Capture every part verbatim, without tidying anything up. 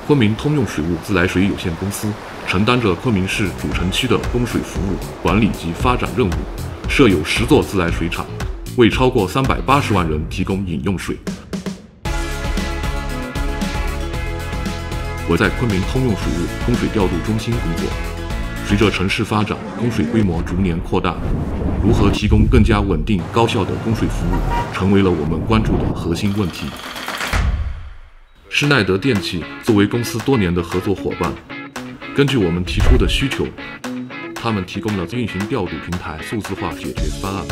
昆明通用水务自来水有限公司承担着昆明市主城区的供水服务、管理及发展任务，设有十座自来水厂，为超过三百八十万人提供饮用水。我在昆明通用水务供水调度中心工作。随着城市发展，供水规模逐年扩大，如何提供更加稳定高效的供水服务，成为了我们关注的核心问题。施耐德电器作为公司多年的合作伙伴，根据我们提出的需求，他们提供了运行调度平台数字化解决方案。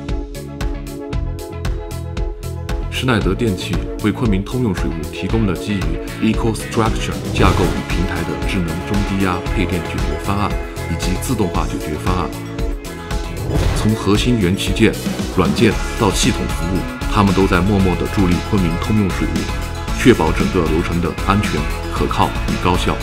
施耐德电器为昆明通用水务提供了基于 EcoStruxure 架构与平台的智能中低压配电解决方案以及自动化解决方案。从核心元器件、软件到系统服务，他们都在默默地助力昆明通用水务，确保整个流程的安全、可靠与高效。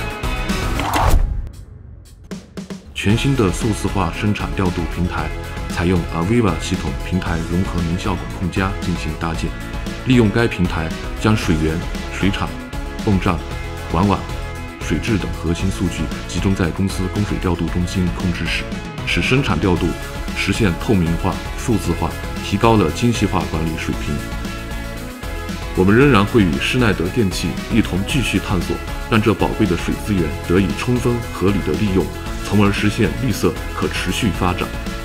全新的数字化生产调度平台采用 Aviva 系统平台融合能效管控加进行搭建，利用该平台将水源、水厂、泵站、管网、水质等核心数据集中在公司供水调度中心控制室，使生产调度实现透明化、数字化，提高了精细化管理水平。我们仍然会与施耐德电器一同继续探索，让这宝贵的水资源得以充分合理的利用，从而实现绿色可持续发展。